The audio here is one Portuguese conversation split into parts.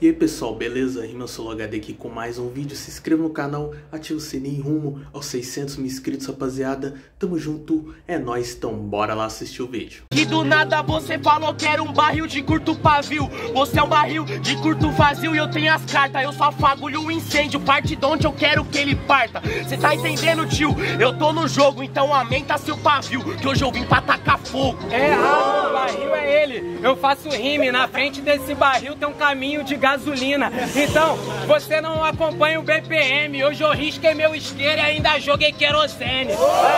E aí pessoal, beleza? RimaSoloHD aqui com mais um vídeo. Se inscreva no canal, ativa o sininho rumo aos 600 mil inscritos, rapaziada. Tamo junto, é nóis, então bora lá assistir o vídeo. E do nada você falou que era um barril de curto pavio. Você é um barril de curto vazio e eu tenho as cartas. Eu só fagulho o incêndio, parte de onde eu quero que ele parta. Cê tá entendendo, tio? Eu tô no jogo, então aumenta seu pavio, que hoje eu vim pra tacar fogo. É errado, o barril é ele. Eu faço rime, na frente desse barril tem um caminho de gasolina. Então, você não acompanha o BPM. Hoje eu risquei meu isqueiro e ainda joguei querosene.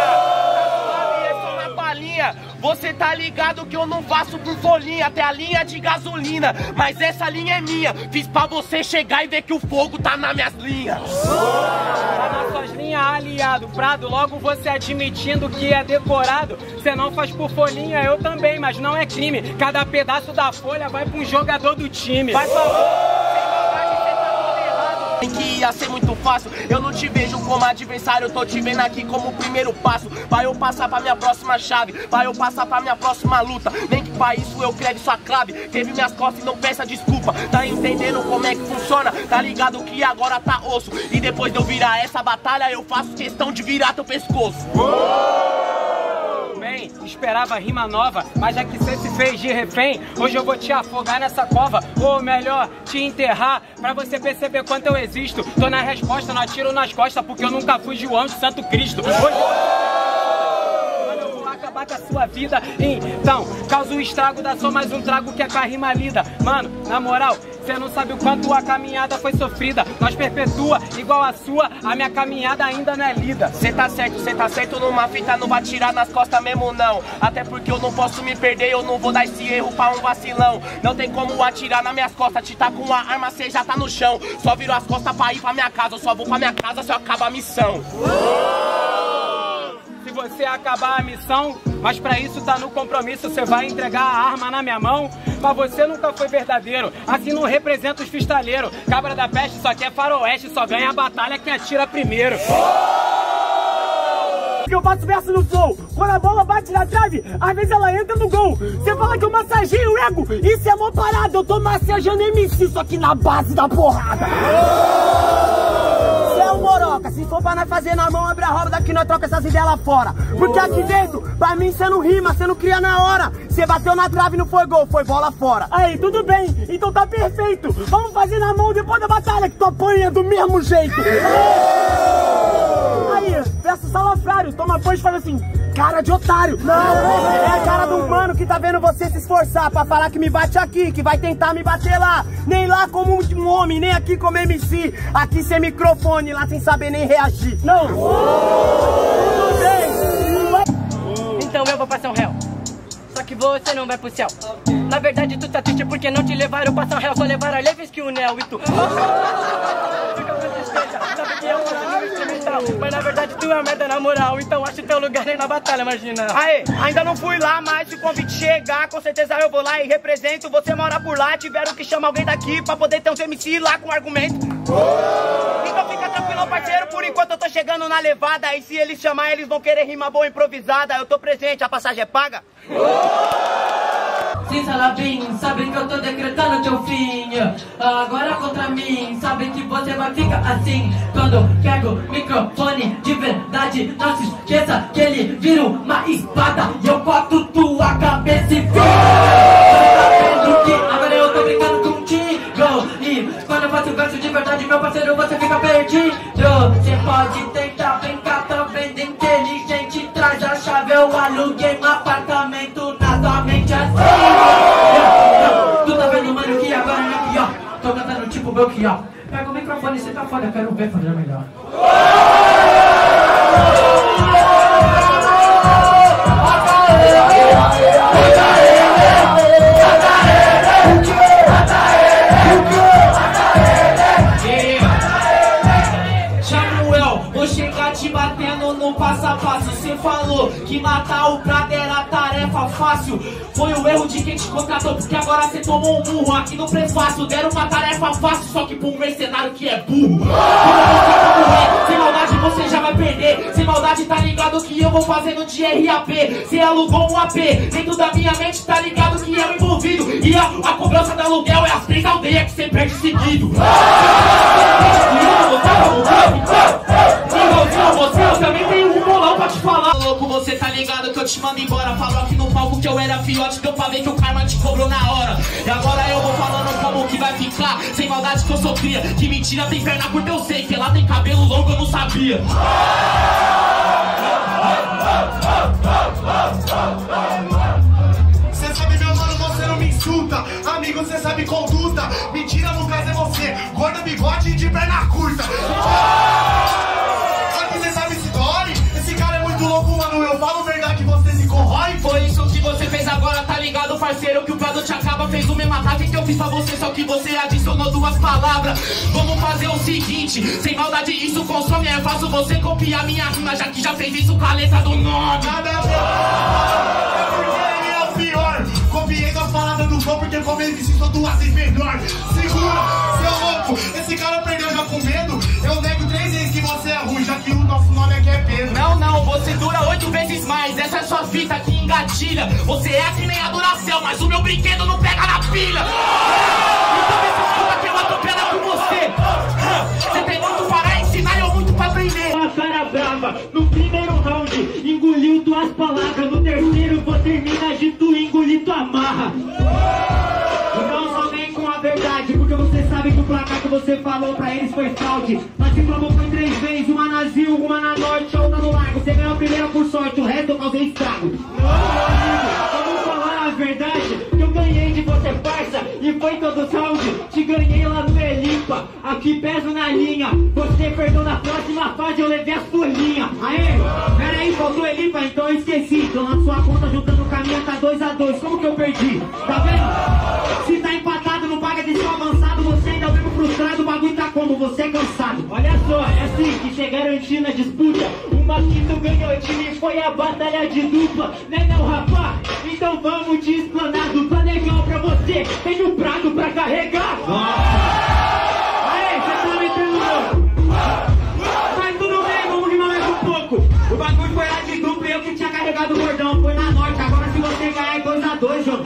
Você tá ligado que eu não faço por folhinha, até a linha de gasolina, mas essa linha é minha. Fiz pra você chegar e ver que o fogo tá nas minhas linhas. Tá nas suas linhas, aliado Prado. Logo você admitindo que é decorado. Você não faz por folhinha, eu também, mas não é crime. Cada pedaço da folha vai pra um jogador do time. Faz favor. Que ia ser muito fácil, eu não te vejo como adversário, eu tô te vendo aqui como o primeiro passo. Vai eu passar pra minha próxima chave, vai eu passar pra minha próxima luta. Nem que pra isso eu creve sua clave, teve minhas costas e não peça desculpa. Tá entendendo como é que funciona? Tá ligado que agora tá osso. E depois de eu virar essa batalha, eu faço questão de virar teu pescoço. Bem, esperava rima nova, mas já que você se fez de refém, hoje eu vou te afogar nessa cova, ou melhor, te enterrar, pra você perceber quanto eu existo. Tô na resposta, não atiro nas costas, porque eu nunca fui João de Santo Cristo. Hoje eu vou acabar com a sua vida, então, causa o estrago, dá só mais um trago que é com a rima lida. Mano, na moral, cê não sabe o quanto a caminhada foi sofrida. Nós perpetua igual a sua, a minha caminhada ainda não é lida. Cê tá certo numa fita, não vai tirar nas costas mesmo não. Até porque eu não posso me perder, eu não vou dar esse erro pra um vacilão. Não tem como atirar nas minhas costas, te tá com uma arma, cê já tá no chão. Só viro as costas pra ir pra minha casa, eu só vou pra minha casa se eu acabar a missão. Se você acabar a missão, mas pra isso tá no compromisso, você vai entregar a arma na minha mão. Mas você nunca foi verdadeiro, assim não representa os fistaleiros. Cabra da peste só quer faroeste, só ganha a batalha quem atira primeiro. Que eu faço verso no flow, quando a bola bate na trave, às vezes ela entra no gol. Você fala que eu massageio o ego, isso é mó parada. Eu tô massageando MC, só que na base da porrada. Cê é um moroca, se for pra nós fazer na mão, abre a roda daqui, nós troca essas ideias lá fora. Porque aqui dentro, pra mim cê não rima, cê não cria na hora. Cê bateu na trave, não foi gol, foi bola fora. Aí, tudo bem, então tá perfeito. Vamos fazer na mão depois da batalha, que tu apanha do mesmo jeito. Aí, verso salafrário, toma punch e faz assim, cara de otário. Não, é a cara do mano que tá vendo você se esforçar pra falar que me bate aqui, que vai tentar me bater lá. Nem lá como um homem, nem aqui como MC. Aqui sem microfone, lá sem saber nem reagir. Não. Tudo bem. Então eu vou pra São Réu, só que você não vai pro céu. Na verdade tu tá triste porque não te levaram pra São Réu, só levaram a Leves que o Nel e tu fica muito desfeita, sabe que eu faço instrumental, mas na verdade tu é merda na moral, então acho teu lugar nem na batalha, imagina. Aê, ainda não fui lá, mas se o convite chegar, com certeza eu vou lá e represento. Você mora por lá, tiveram que chamar alguém daqui pra poder ter uns MC lá com argumento. Então fica tranquilo, parceiro, por enquanto eu tô chegando na levada. E se eles chamar, eles vão querer rima boa improvisada. Eu tô presente, a passagem é paga. Sim, Salabim, sabe que eu tô decretando teu fim. Agora contra mim, sabe que você vai ficar assim. Quando eu pego o microfone de verdade, não se esqueça que ele vira uma espada e eu corto tua cabeça e fica. Tá vendo que agora eu tô brincando contigo. E quando eu faço verso de verdade, meu parceiro, você fica perdido. Você pode tentar brincar também de inteligente, traz a chave, eu aluguei um apartamento na tua mente assim. Tu tá vendo, mano, que agora é aqui, ó. Tô cantando tipo Belchior. Pega o microfone e você tá fora, eu quero ver fazer melhor. Passo a passo, cê falou que matar o Prado era tarefa fácil. Foi o erro de quem te contratou, porque agora cê tomou um murro aqui no prefácio. Deram uma tarefa fácil, só que pra um mercenário que é burro. Sem maldade você já vai perder. Sem maldade, tá ligado que eu vou fazendo de RAP. Cê alugou um AP, dentro da minha mente tá ligado que eu envolvido. E a cobrança do aluguel é as 3 aldeias que cê perde seguido. Igualzinho você, eu também tenho um bolão pra te falar. Louco, você tá ligado que eu te mando embora. Falou aqui no palco que eu era fiote, deu pra ver que o karma te cobrou na hora. E agora eu vou falando como que vai ficar. Sem maldade que eu sou cria, que mentira tem perna curta eu sei. Que lá tem cabelo longo eu não sabia. Cê sabe meu mano, você não me insulta. Amigo, cê sabe conduta. Mentira no caso é você, gorda, bigode e de perna curta. Aqui cê sabe se dói. Esse cara é muito louco, mano, eu falo verdade, você se corrói. Foi isso que você fez agora, tá ligado, parceiro? Que o produto acaba, fez o mesmo ataque que eu fiz pra você, só que você adicionou 2 palavras. Vamos fazer o seguinte, sem maldade isso consome, é fácil você copiar minha rima, já que já fez isso com a letra do nome. Nada a ver, é porque ele é o pior. Copiei das palavras do flow porque como ele disse, sou 2 vezes melhor. Segura, seu louco, esse cara perdeu já com medo. Eu nego 3 vezes que você é ruim, já que o nosso nome aqui é Pedro. Não, não, você dura 8 vezes mais, essa é sua fita que engatilha. Você é que nem a Duracell, mas o meu brinquedo não pega na pilha. Então me escuta que eu atropelo com você. Você tem muito para ensinar e eu muito para aprender. Uma cara brava, no primeiro round engoliu 2 palavras, no terceiro vou terminar de tu engolir tua marra. Então só vem com a verdade, porque você sabe que o placar que você falou pra eles foi fraude. Nós se provocou em 3 vezes, uma na Zil, uma na Norte, outra no Largo. Você ganhou a primeira por sorte, o resto eu causei estrago. Não, amigo, vamos falar a verdade, que eu ganhei de você, parça, e foi todo round. Te ganhei lá no Elipa, aqui peso na linha. Você perdeu na próxima fase, eu levei as folhinhas. Aê, peraí, faltou Elipa, então eu esqueci. Tô na sua conta juntando caminho, tá 2 a 2, como que eu perdi? Tá vendo? Se tá empatado, não paga de seu avançado. Você ainda é o mesmo frustrado, o bagulho tá como? Você é cansado. Olha só, é assim que você garantiu na disputa. Uma que tu ganhou, time, foi a batalha de dupla. Né não, rapá? Então vamos te explanar. Dupla legal pra você, tem um prato pra carregar. Aê, você tá metendo louco. Mas tudo bem, vamos rimar mais um pouco. O bagulho foi lá de dupla e eu que tinha carregado o gordão. Foi na Norte, agora se você ganhar é 2 a 2, João.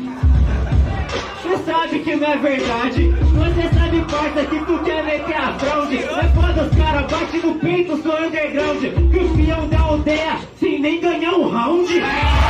Você sabe que não é verdade. Você sabe, parça, que tu quer meter a fraude. É foda, os caras bate no peito, sou underground. Campeão da aldeia, sem nem ganhar um round.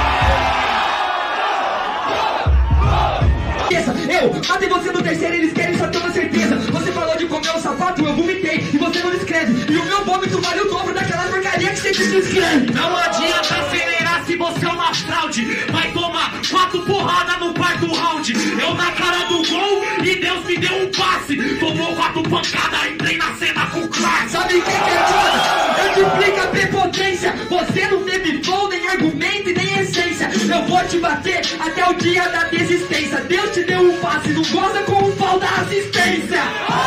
Eu matei você no terceiro, eles querem só ter uma certeza. Você falou de comer um sapato, eu vomitei e você não escreve. E o meu vômito vale o dobro daquela porcaria que sempre se inscreve. Não adianta acelerar se você é uma fraude. Vai tomar 4 porradas no quarto round. Eu na cara do gol e Deus me deu um passe. Tomou 4 pancadas, entrei na cena com classe. Sabe o que é foda? Eu duplico a prepotência. Você não teve flow, nem argumento e nem essência. Eu vou te bater até o dia da desistência. Deus te deu um passe, não goza com o pau da assistência.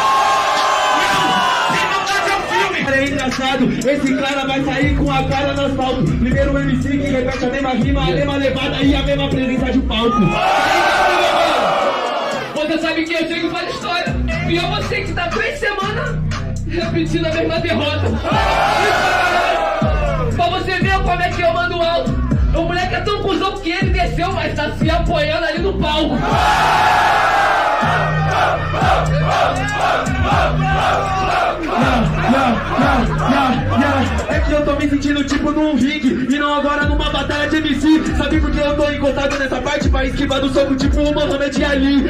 É engraçado, esse cara vai sair com a cara no asfalto. Primeiro o MC que repete a mesma rima, a mesma levada e a mesma presença de palco. Você sabe que eu sei que faz história. E eu você que tá 3 semanas repetindo a mesma derrota. Pra você ver como é que eu mando alto. O moleque é tão cuzão que ele desceu, mas tá se apoiando ali no palco. É que eu tô me sentindo tipo num ringue e não agora numa batalha de MC. Sabe por que eu tô encostado nessa parte pra esquivar do soco tipo o Mohamed Ali?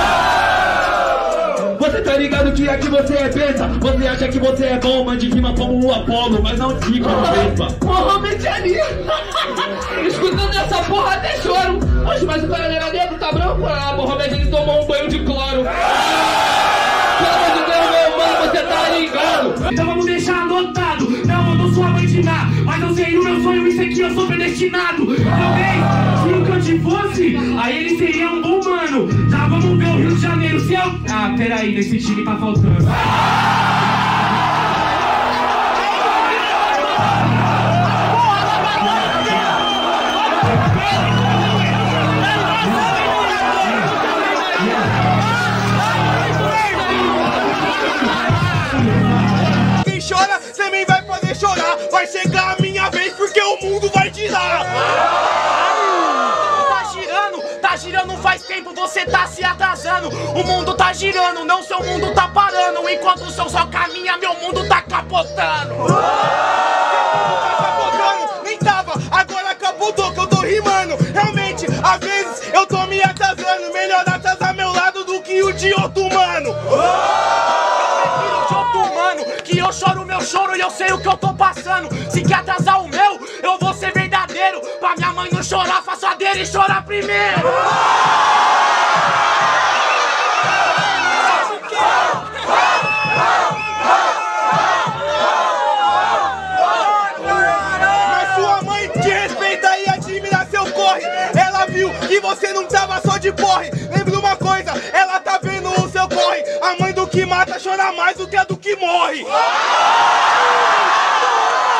Você tá ligado que aqui você é besta. Você acha que você é bom, mande rima como o Apolo, mas não fica no Vespa. Mohamed Ali. Escutando essa porra até choro. Oxe, mas o cara não era negro, tá branco? Ah, Mohamed Ali tomou um banho de cloro. Pelo amor de Deus, meu mano, você tá ligado? Então vamos deixar anotado. Não, eu não sou abandinar, mas eu sei o meu sonho, isso aqui eu sou predestinado. Talvez, se o Cante fosse, aí ele seria um bom mano. Já vamos ver o Rio de Janeiro, se eu... Ah, peraí, nesse time tá faltando. Quem chora, sem mim vai poder você tá se atrasando. O mundo tá girando, não seu mundo tá parando. Enquanto o seu só caminha, meu mundo tá capotando. Nem tava, agora capotou que eu tô rimando. Realmente, às vezes eu tô me atrasando. Melhor atrasar meu lado do que o de outro mano. Eu prefiro de outro mano, que eu choro o meu choro e eu sei o que eu tô passando. Se quer atrasar o meu, eu vou ser verdadeiro. Pra minha mãe não chorar, faço a dele chorar primeiro. Que você não tava só de porre. Lembra uma coisa, ela tá vendo o seu corre. A mãe do que mata chora mais do que a do que morre.